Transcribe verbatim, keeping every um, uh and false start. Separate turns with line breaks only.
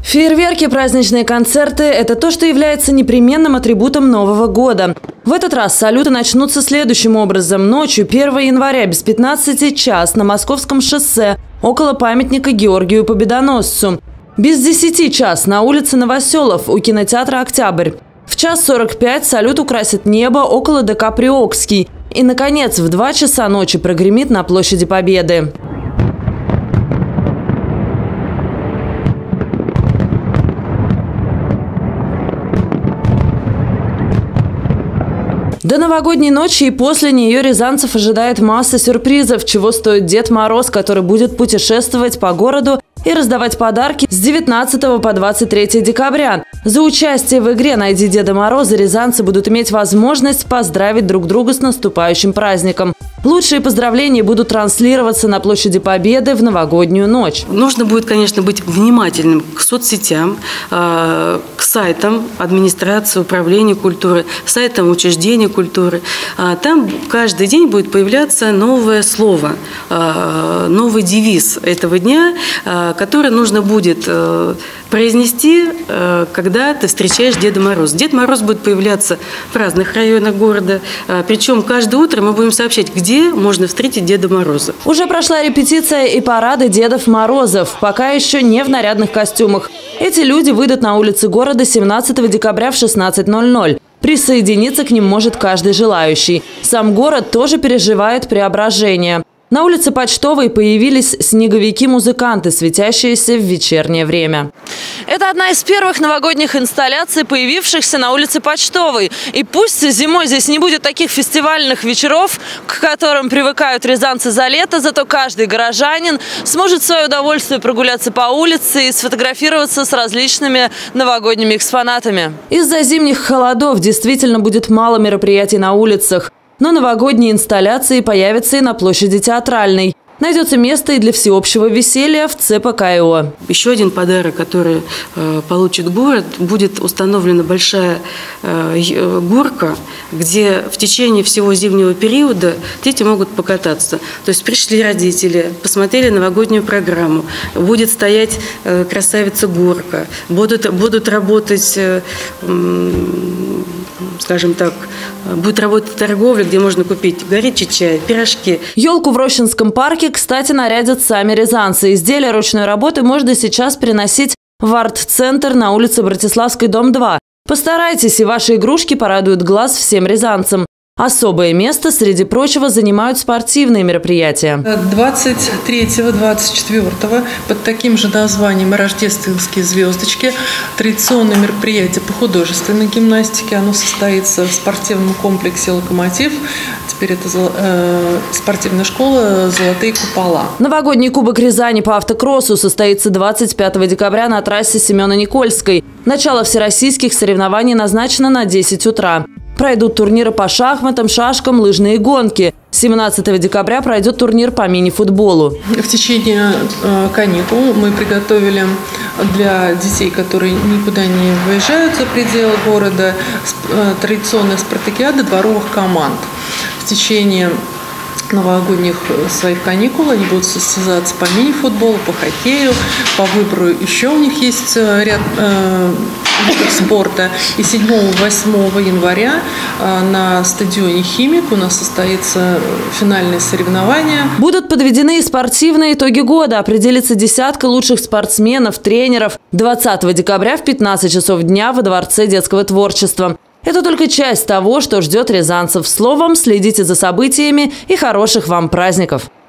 Фейерверки, праздничные концерты – это то, что является непременным атрибутом Нового года. В этот раз салюты начнутся следующим образом. Ночью первого января без пятнадцати час на Московском шоссе около памятника Георгию Победоносцу. Без десяти час на улице Новоселов у кинотеатра «Октябрь». В час сорок пять салют украсит небо около ДК «Приокский». И, наконец, в два часа ночи прогремит на площади Победы. До новогодней ночи и после нее рязанцев ожидает масса сюрпризов, чего стоит Дед Мороз, который будет путешествовать по городу и раздавать подарки с девятнадцатого по двадцать третье декабря. За участие в игре «Найди Деда Мороза» рязанцы будут иметь возможность поздравить друг друга с наступающим праздником. Лучшие поздравления будут транслироваться на площади Победы в новогоднюю ночь.
Нужно будет, конечно, быть внимательным к соцсетям, к сайтам администрации, управления культуры, сайтам учреждений культуры. Там каждый день будет появляться новое слово, новый девиз этого дня, который нужно будет произнести, когда ты встречаешь Деда Мороза. Дед Мороз будет появляться в разных районах города, причем каждое утро мы будем сообщать, где можно встретить Деда Мороза.
Уже прошла репетиция и парады Дедов Морозов, пока еще не в нарядных костюмах. Эти люди выйдут на улицы города семнадцатого декабря в шестнадцать ноль ноль. Присоединиться к ним может каждый желающий. Сам город тоже переживает преображение. На улице Почтовой появились снеговики-музыканты, светящиеся в вечернее время. Это одна из первых новогодних инсталляций, появившихся на улице Почтовой. И пусть зимой здесь не будет таких фестивальных вечеров, к которым привыкают рязанцы за лето, зато каждый горожанин сможет в свое удовольствие прогуляться по улице и сфотографироваться с различными новогодними экспонатами. Из-за зимних холодов действительно будет мало мероприятий на улицах. Но новогодние инсталляции появятся и на площади Театральной. Найдется место и для всеобщего веселья в ЦПКИО.
Еще один подарок, который э, получит город, будет установлена большая э, горка, где в течение всего зимнего периода дети могут покататься. То есть пришли родители, посмотрели новогоднюю программу, будет стоять э, красавица-горка, будут, будут работать, э, э, скажем так, будет работать торговля, где можно купить горячий чай, пирожки.
Елку в Рощинском парке, кстати, нарядят сами рязанцы. Изделия ручной работы можно сейчас приносить в арт-центр на улице Братиславской, дом два. Постарайтесь, и ваши игрушки порадуют глаз всем рязанцам. Особое место, среди прочего, занимают спортивные мероприятия.
двадцать третьего — двадцать четвёртого под таким же названием «Рождественские звездочки» традиционное мероприятие по художественной гимнастике. Оно состоится в спортивном комплексе «Локомотив». Теперь это э, спортивная школа «Золотые купола».
Новогодний кубок Рязани по автокроссу состоится двадцать пятого декабря на трассе Семена Никольской. Начало всероссийских соревнований назначено на десять утра. Пройдут турниры по шахматам, шашкам, лыжные гонки. семнадцатого декабря пройдет турнир по мини-футболу.
В течение э, каникул мы приготовили для детей, которые никуда не выезжают за пределы города, э, традиционная спартакиада дворовых команд. В течение новогодних своих каникул они будут состязаться по мини-футболу, по хоккею, по выбору. Еще у них есть ряд э, видов спорта. И седьмого-восьмого января э, на стадионе «Химик» у нас состоится финальное соревнование.
Будут подведены и спортивные итоги года. Определится десятка лучших спортсменов, тренеров. двадцатого декабря в пятнадцать часов дня во Дворце детского творчества. Это только часть того, что ждет рязанцев. Словом, следите за событиями и хороших вам праздников!